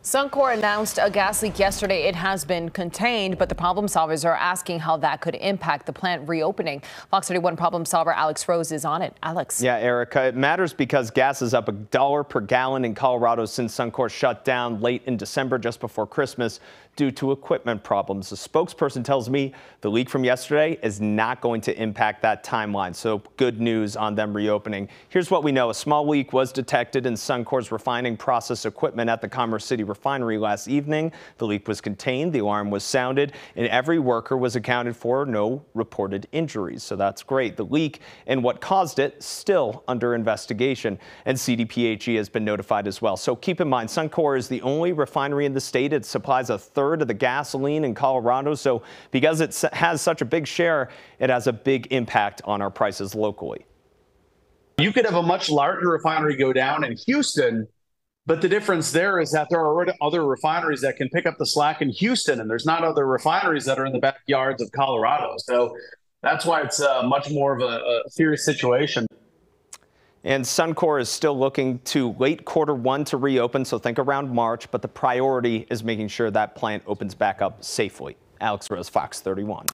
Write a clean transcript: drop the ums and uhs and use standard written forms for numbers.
Suncor announced a gas leak yesterday. It has been contained, but the problem solvers are asking how that could impact the plant reopening. Fox 31 problem solver Alex Rose is on it. Alex. Yeah, Erica, it matters because gas is up $1 per gallon in Colorado since Suncor shut down late in December, just before Christmas, due to equipment problems. A spokesperson tells me the leak from yesterday is not going to impact that timeline. So good news on them reopening. Here's what we know. A small leak was detected in Suncor's refining process equipment at the Commerce City refinery last evening. The leak was contained, the alarm was sounded, and every worker was accounted for. No reported injuries. So that's great. The leak and what caused it still under investigation, and CDPHE has been notified as well. So keep in mind, Suncor is the only refinery in the state. It supplies a third of the gasoline in Colorado. So because it has such a big share, it has a big impact on our prices locally. You could have a much larger refinery go down in Houston, but the difference there is that there are already other refineries that can pick up the slack in Houston, and there's not other refineries that are in the backyards of Colorado. So that's why it's much more of a serious situation. And Suncor is still looking to late Q1 to reopen, so think around March, but the priority is making sure that plant opens back up safely. Alex Rose, Fox 31.